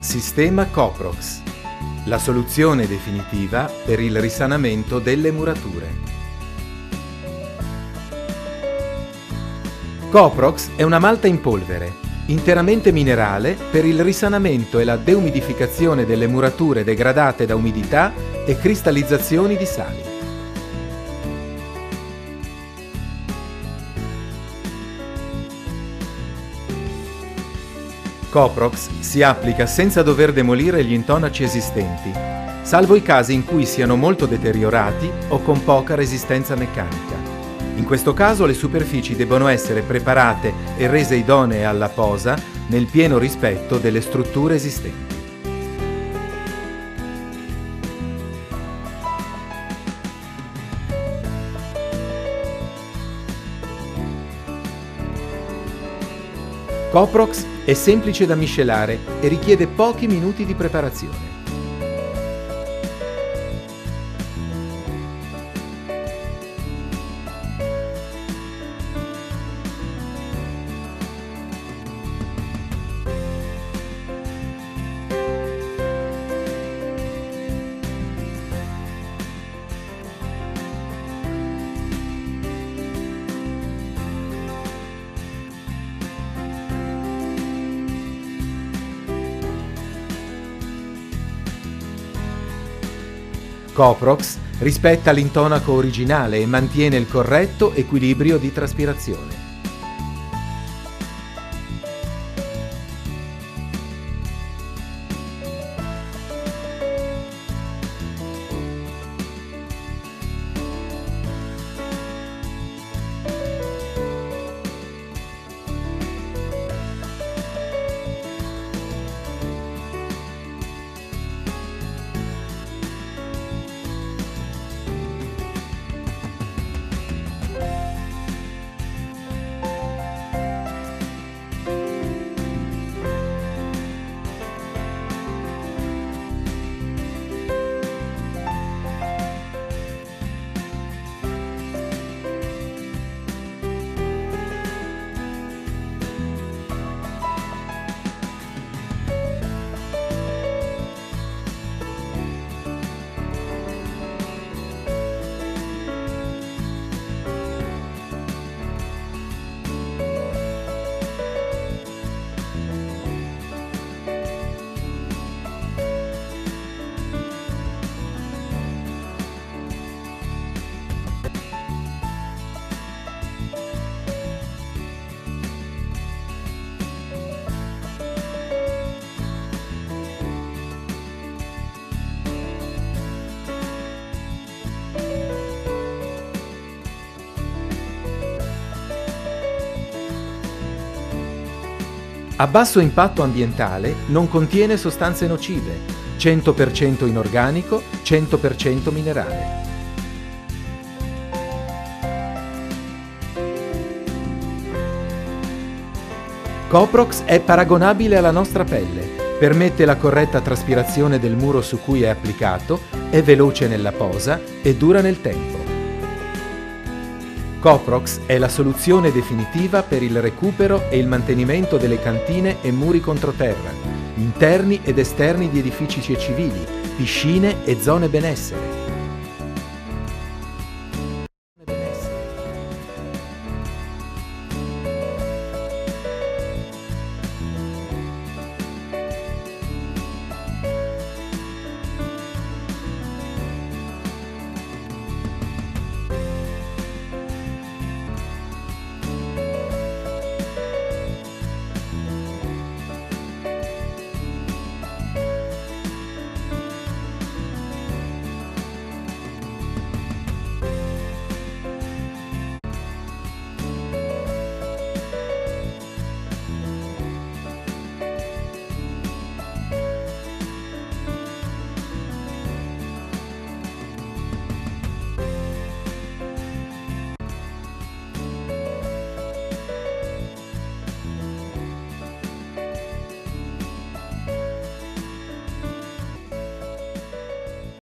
Sistema Coprox, la soluzione definitiva per il risanamento delle murature. Coprox è una malta in polvere, interamente minerale, per il risanamento e la deumidificazione delle murature degradate da umidità e cristallizzazioni di sali. Coprox si applica senza dover demolire gli intonaci esistenti, salvo i casi in cui siano molto deteriorati o con poca resistenza meccanica. In questo caso le superfici debbono essere preparate e rese idonee alla posa nel pieno rispetto delle strutture esistenti. Coprox è semplice da miscelare e richiede pochi minuti di preparazione. Coprox rispetta l'intonaco originale e mantiene il corretto equilibrio di traspirazione. A basso impatto ambientale non contiene sostanze nocive, 100% inorganico, 100% minerale. Coprox è paragonabile alla nostra pelle, permette la corretta traspirazione del muro su cui è applicato, è veloce nella posa e dura nel tempo. Coprox è la soluzione definitiva per il recupero e il mantenimento delle cantine e muri controterra, interni ed esterni di edifici civili, piscine e zone benessere.